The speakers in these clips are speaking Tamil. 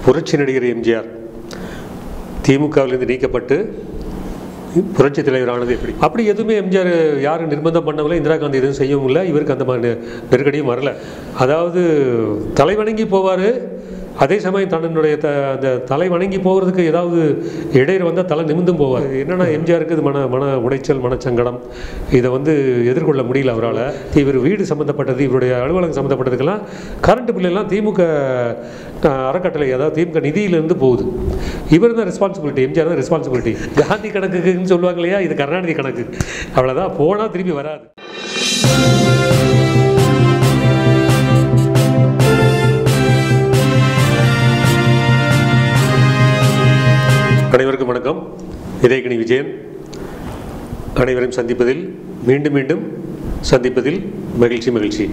புரட்சி நடிகர் எம்ஜிஆர் திமுகவிலிருந்து நீக்கப்பட்டு புரட்சி தலைவரானது எப்படி? அப்படி எதுவுமே எம்ஜிஆர் யாரும் நிர்பந்தம் பண்ணவில்லை. இந்திரா காந்தி எதுவும் செய்யவும் இல்லை. இவருக்கு அந்த மாதிரி நெருக்கடியும் வரல. அதாவது தலைவணங்கி போவார். அதே சமயம் தன்னுடைய அந்த தலை வணங்கி போகிறதுக்கு ஏதாவது இடையில் வந்தால் தலை நிமிந்தும் போவார். என்னென்னா எம்ஜிஆருக்கு இது மன உடைச்சல், மனச்சங்கடம், இதை எதிர்கொள்ள முடியல அவரால். இவர் வீடு சம்மந்தப்பட்டது, இவருடைய அலுவலகம் சம்மந்தப்பட்டதுக்கெல்லாம் கரண்ட் பில்லெல்லாம் திமுக அறக்கட்டளை, அதாவது திமுக நிதியிலிருந்து போகுது. இவர் தான் ரெஸ்பான்சிபிலிட்டி, எம்ஜிஆர் தான் ரெஸ்பான்சிபிலிட்டி. காந்தி கணக்குன்னு சொல்லுவாங்க இல்லையா, இது கருணாநிதி கணக்கு. அவ்வளோதான், போனால் திரும்பி வராது. அனைவருக்கும் வணக்கம். இதயக்கணி விஜயன். அனைவரையும் சந்திப்பதில் மீண்டும் மீண்டும் சந்திப்பதில் மகிழ்ச்சி.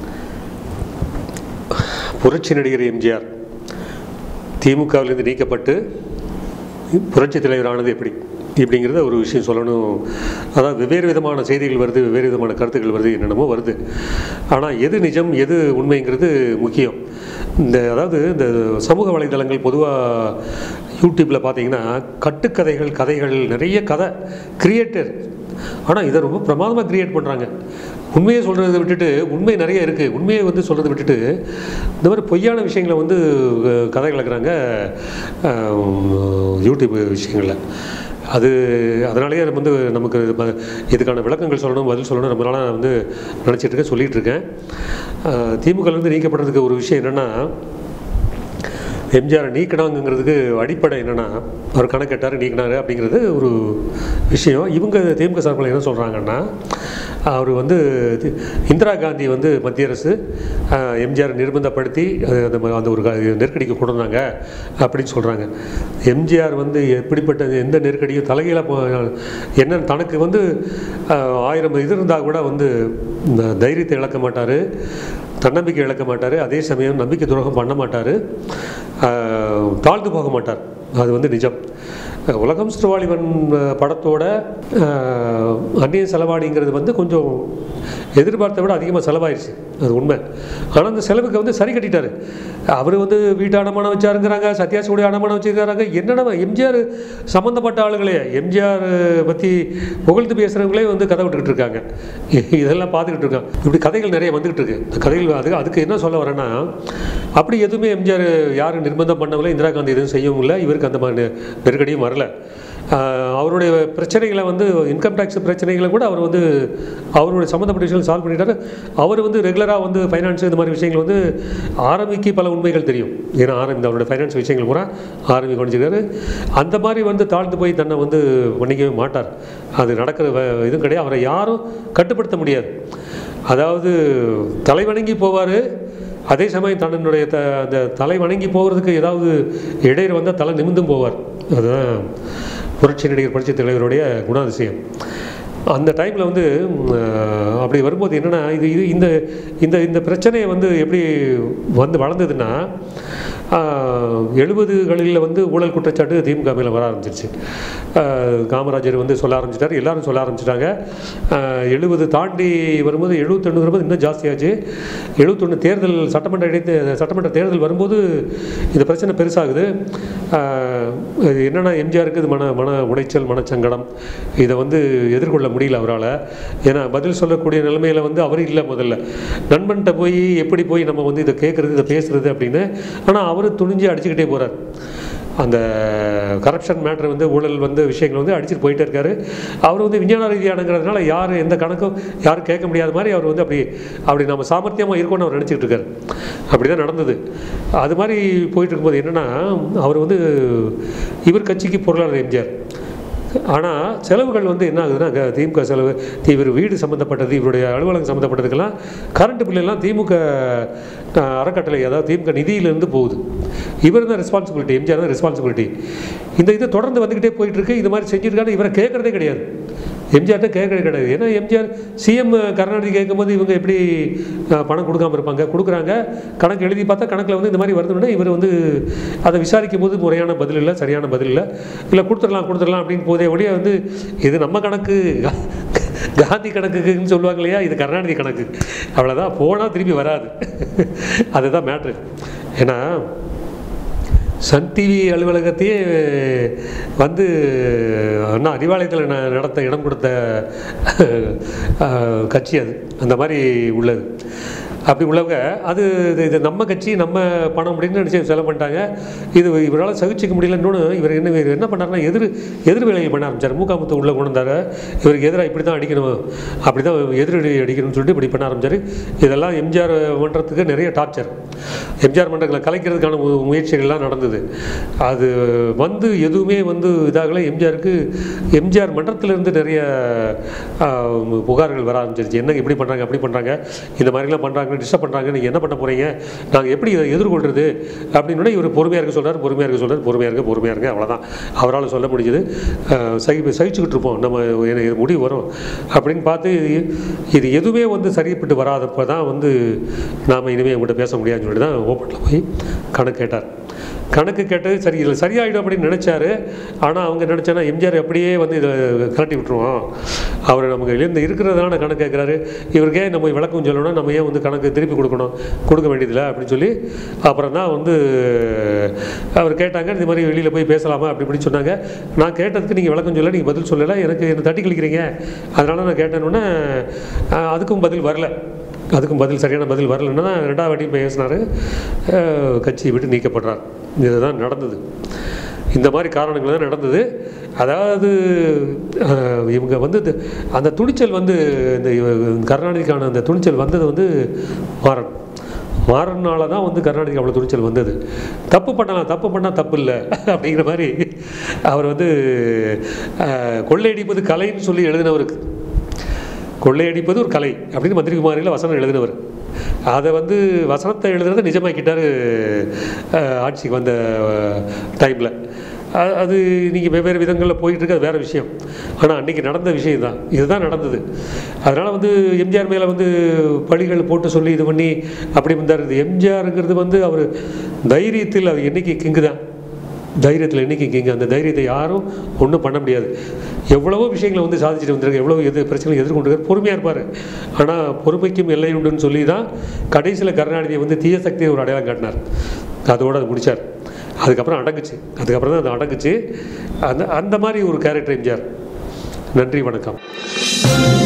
புரட்சி நடிகர் எம்ஜிஆர் திமுகவிலிருந்து நீக்கப்பட்டு புரட்சி தலைவரானது எப்படி இப்படிங்கிறத ஒரு விஷயம் சொல்லணும். அதாவது வெவ்வேறு விதமான செய்திகள் வருது, வெவ்வேறு விதமான கருத்துக்கள் வருது, என்னென்னமோ வருது. ஆனால் எது நிஜம் எது உண்மைங்கிறது முக்கியம். அதாவது இந்த சமூக வலைதளங்கள் பொதுவாக யூடியூப்பில் பார்த்தீங்கன்னா கதைகள் நிறைய கதை கிரியேட்டர். ஆனால் இதை ரொம்ப பிரமாதமாக கிரியேட் பண்ணுறாங்க. உண்மையை சொல்கிறத விட்டுட்டு, உண்மை நிறைய இருக்குது, உண்மையை சொல்கிறத விட்டுட்டு இந்த மாதிரி பொய்யான விஷயங்களை கதை கலக்கிறாங்க யூடியூப் விஷயங்களில். அதனாலேயே நமக்கு இதுக்கான விளக்கங்கள் சொல்லணும், பதில் சொல்லணும், ரொம்ப நாளாக நினச்சிட்டு இருக்கேன், சொல்லிகிட்டு இருக்கேன். திமுகலேருந்து நீக்கப்படுறதுக்கு ஒரு விஷயம் என்னென்னா, எம்ஜிஆரை நீக்கினாங்கிறதுக்கு அடிப்படை என்னென்னா, அவர் கணக்கெட்டார் நீக்கினார் அப்படிங்கிறது ஒரு விஷயம். இவங்க திமுக சார்பில் என்ன சொல்கிறாங்கன்னா, அவர் இந்திரா காந்தி மத்திய அரசு எம்ஜிஆர் நிர்பந்தப்படுத்தி அந்த ஒரு நெருக்கடிக்கு கொண்டு வந்தாங்க அப்படின்னு சொல்கிறாங்க. எம்ஜிஆர் எப்படிப்பட்ட எந்த நெருக்கடியும் தலைகீழாக என்ன தனக்கு 1000 இது இருந்தால் கூட இந்த தைரியத்தை இழக்க மாட்டார், தன்னம்பிக்கை இழக்க மாட்டார், அதே சமயம் நம்பிக்கை துரோகம் பண்ண மாட்டார், தாழ்ந்து போக மாட்டார். அது நிஜம். உலகம் சுற்றுவாளிவன் படத்தோட அந்நிய செலவாடிங்கிறது கொஞ்சம் எதிர்பார்த்த விட அதிகமாக செலவாயிடுச்சு, அது உண்மை. ஆனால் அந்த செலவுக்கு சரி கட்டிட்டார். அவர் வீட்டு அடமானம் வச்சாருங்கிறாங்க, சத்யாசோடைய அடமானம் வச்சுருக்காங்க. என்னென்ன எம்ஜிஆர் சம்மந்தப்பட்ட ஆளுகளே, எம்ஜிஆர் பற்றி புகழ்ந்து பேசுகிறவங்களே கதை விட்டுக்கிட்டு இருக்காங்க. இதெல்லாம் பார்த்துக்கிட்டு இருக்காங்க. இப்படி கதைகள் நிறைய வந்துக்கிட்டு இருக்கு. இந்த கதைகள் அதுக்கு என்ன சொல்ல வரேன்னா, அப்படி எதுவுமே எம்ஜிஆர் யாரும் நிர்பந்தம் பண்ணவில்லை. இந்திரா காந்தி எதுவும் செய்யவும் இல்லை. இவருக்கு அந்த மாதிரி நெருக்கடியும் வரல. அவருடைய பிரச்சனைகளை இன்கம் டேக்ஸ் பிரச்சனைகளை கூட அவர் அவருடைய சம்மந்தப்பட்ட விஷயங்கள் சால்வ் பண்ணிட்டார். அவர் ரெகுலராக ஃபைனான்ஸ் இந்த மாதிரி விஷயங்கள் ஆரம்பிக்கு பல உண்மைகள் தெரியும். ஏன்னா அவருடைய ஃபைனான்ஸ் விஷயங்கள் கூட ஆரம்பி கொண்டிருக்காரு. அந்த மாதிரி தாழ்ந்து போய் தன்னை பண்ணிக்கவே மாட்டார். அது நடக்கிற இதுவும் கிடையாது. அவரை யாரும் கட்டுப்படுத்த முடியாது. அதாவது தலைவணங்கி போவார். அதே சமயம் தன்னுடைய அந்த தலை வணங்கி போகிறதுக்கு ஏதாவது இடையில் வந்தால் தலை நிமிந்தும் போவார். அதுதான் புரட்சி நடிகர், புரட்சி தலைவருடைய குணாதிசயம். அந்த டைமில் அப்படி வரும்போது என்னென்னா, இந்த இந்த இந்த பிரச்சனையை எப்படி வளர்ந்ததுன்னா, 70களில் ஊழல் குற்றச்சாட்டு திமுக மேலே வர ஆரம்பிச்சிருச்சு. காமராஜர் சொல்ல ஆரம்பிச்சிட்டார், எல்லாரும் சொல்ல ஆரம்பிச்சிட்டாங்க. 70 தாண்டி வரும்போது 71 வரும்போது இன்னும் ஜாஸ்தியாச்சு. 71 தேர்தல், சட்டமன்ற தேர்தல் வரும்போது இந்த பிரச்சனை பெருசாகுது. என்னென்னா எம்ஜிஆருக்கு இது மன உடைச்சல், மனச்சங்கடம், இதை எதிர்கொள்ள முடியல அவரால். ஏன்னா பதில் சொல்லக்கூடிய நிலைமையில் அவர் இல்லை. முதல்ல நண்பன்கிட்ட போய் எப்படி போய் நம்ம இதை கேட்குறது, இதை பேசுகிறது அப்படின்னு. ஆனால் அவர் துணிஞ்சு அடிச்சுக்கிட்டே போகிறார். அந்த கரப்ஷன் மேட்ரு ஊழல் விஷயங்கள் அடிச்சுட்டு போயிட்டே இருக்காரு. அவர் விஞ்ஞான ரீதியானங்கிறதுனால யார் எந்த கணக்கும் யாரும் கேட்க முடியாத மாதிரி அவர் அப்படி நம்ம சாமர்த்தியமாக இருக்கும்னு அவர் நினச்சிக்கிட்டு இருக்காரு. அப்படி தான் நடந்தது. அது மாதிரி போயிட்டு இருக்கும்போது என்னென்னா, அவர் இவர் கட்சிக்கு பொருளாளர் எம்ஜிஆர். ஆனால் செலவுகள் என்ன ஆகுதுன்னா, திமுக செலவு, இவர் வீடு சம்மந்தப்பட்டது, இவருடைய அலுவலகம் சம்மந்தப்பட்டதுக்கெல்லாம் கரண்ட் பில்லெல்லாம் திமுக அறக்கட்டளை, அதாவது திமுக நிதியிலிருந்து போகுது. இவர் தான் ரெஸ்பான்சிபிலிட்டி, எம்ஜிஆர் தான் ரெஸ்பான்சிபிலிட்டி. இது தொடர்ந்து வந்துக்கிட்டே போயிட்டுருக்கு. இது மாதிரி செஞ்சுருக்காரு. இவரை கேட்குறதே கிடையாது, எம்ஜிஆர்கிட்ட கேட்கறதே கிடையாது. ஏன்னா எம்ஜிஆர் சிஎம் கருணாநிதி கேட்கும்போது இவங்க எப்படி பணம் கொடுக்காமல் இருப்பாங்க? கொடுக்குறாங்க. கணக்கு எழுதி பார்த்தா கணக்கில் இந்த மாதிரி வருதுன்னா இவர் அதை விசாரிக்கும் போது முறையான பதில் இல்லை, சரியான பதில் இல்லை கொடுத்துடலாம் அப்படின்னு போதே ஒழிய இது நம்ம கணக்கு, காந்தி கணக்குன்னு சொல்லுவாங்க இல்லையா, இது கருணாநிதி கணக்கு. அவ்வளோதான், போனால் திரும்பி வராது. அதுதான் மேட்ரு. ஏன்னா சன் டிவி அலுவலகத்தையே வந்து அண்ணா அறிவாலயத்தில் நடத்த இடம் கொடுத்த கட்சி அது, அந்த மாதிரி உள்ளது. அப்படி உள்ளவங்க அது இது நம்ம கட்சி நம்ம பணம் அப்படின்னு நினச்சி செலவு பண்ணிட்டாங்க. இது இவரால் சகிச்சிக்க முடியலன்னு இவர் என்ன பண்ணாருன்னா எதிர் வேலைகள் பண்ண ஆரம்பித்தார். மூக்காமுத்து உள்ளே கொண்டு வந்தார். இவருக்கு எதிராக இப்படி தான் அடிக்கணும், அப்படி தான் எதிரடி அடிக்கணும்னு சொல்லிட்டு இப்படி பண்ண ஆரம்பித்தார். இதெல்லாம் எம்ஜிஆர் மன்றத்துக்கு நிறைய டார்ச்சர், எம்ஜிஆர் மன்றங்களை கலைக்கிறதுக்கான முயற்சிகள்லாம் நடந்தது. அது வந்து எதுவுமே வந்து இதாகலை. எம்ஜிஆர் மன்றத்திலிருந்து நிறைய புகார்கள் வர ஆரம்பிச்சிருச்சு. என்னங்க இப்படி பண்ணுறாங்க, அப்படி பண்ணுறாங்க, இந்த மாதிரிலாம் பண்ணுறாங்க, டிஸ்டர்ப் பண்ணுறாங்க, நீங்கள் என்ன பண்ண போகிறீங்க, நாங்கள் எப்படி இதை எதிர்கொள்கிறது அப்படின்னு இவர் பொறுமையாக இருக்க சொல்கிறார். பொறுமையாக இருங்க, அவ்வளோதான் அவரால் சொல்ல முடிஞ்சது. சகிச்சுக்கிட்டு இருப்போம், நம்ம முடிவு வரும் அப்படின்னு பார்த்து இது எதுவுமே வந்து சரிப்பட்டு வராதப்போ தான் வந்து நாம் இனிமேல் உங்கள்கிட்ட பேச முடியாதுன்னு சொல்லிட்டு தான் ஓப்பனில் போய் கணக்கு கேட்டார். கணக்கு கேட்டது சரி இல்லை, சரியாயிடும் அப்படின்னு நினச்சாரு. ஆனால் அவங்க நினச்சானா எம்ஜிஆர் அப்படியே வந்து இதை கலட்டி விட்டுருவோம், அவர் நமக்கு இருக்கிறதான கணக்கு கேட்குறாரு, இவருக்கே நம்ம விளக்கம் சொல்லணும், நம்ம ஏன் வந்து கணக்கு திருப்பி கொடுக்க வேண்டியதில்லை அப்படின்னு சொல்லி அப்புறம் தான் வந்து அவர் கேட்டாங்க. இந்த மாதிரி வெளியில் போய் பேசலாமா அப்படி இப்படின்னு சொன்னாங்க. நான் கேட்டதுக்கு நீங்கள் விளக்கம் சொல்ல, நீங்கள் பதில் சொல்லலை, என்னை தட்டி கழிக்கிறீங்க, அதனால் நான் கேட்டேன்னொன்னே அதுக்கும் சரியான பதில் வரலன்னா தான் 2வது வாட்டியும் பேசினார். கட்சியை விட்டு நீக்கப்படுறார். இதுதான் நடந்தது. இந்த மாதிரி காரணங்கள் தான் நடந்தது. அதாவது இவங்க வந்து அந்த துணிச்சல் வந்து இந்த கருணாநிதிக்கான அந்த துணிச்சல் வந்தது வந்து மாறனால தான் வந்து கருணாநிதிக்கு அவ்வளோ துணிச்சல் வந்தது. தப்பு பண்ணால் தப்பு இல்லை அப்படிங்கிற மாதிரி அவர் வந்து கொள்ளையடிப்பது கலைன்னு சொல்லி எழுதினவருக்கு, கொள்ளையடிப்பது ஒரு கலை அப்படின்னு மந்திரிகுமாரியில் வசனம் எழுதினவர். அதை வந்து வசனத்தை எழுதுறதை நிஜமாக்கிட்டார் ஆட்சிக்கு வந்த டைமில். அது நீங்கள் வெவ்வேறு விதங்களில் போயிட்டுருக்கு, அது வேறு விஷயம். ஆனால் அன்றைக்கி நடந்த விஷயம் தான், இதுதான் நடந்தது. அதனால் வந்து எம்ஜிஆர் மேலே வந்து பழிகள் போட்டு சொல்லி இது பண்ணி அப்படி வந்தார். இது எம்ஜிஆருங்கிறது வந்து அவர் தைரியத்தில் அது என்றைக்கு கிங்கு தான், தைரியத்தில் என்றைக்கு கிங்கு. அந்த தைரியத்தை யாரும் ஒன்றும் பண்ண முடியாது. எவ்வளவோ விஷயங்களை வந்து சாதிச்சுட்டு வந்திருக்கு, எவ்வளோ பிரச்சனைகளை எதிர்கொண்டிருக்கார், பொறுமையாக இருப்பார். ஆனால் பொறுமைக்கும் எல்லை உண்டுன்னு சொல்லி தான் கடைசியில் கருணாநிதியை வந்து தீய சக்தியை ஒரு அடையாளம் காட்டினார். அதோடு அது முடித்தார். அதுக்கப்புறம் அதுக்கப்புறம் தான் அது அடங்குச்சு. அந்த மாதிரி ஒரு கேரக்டர் எம்ஜிஆர். நன்றி, வணக்கம்.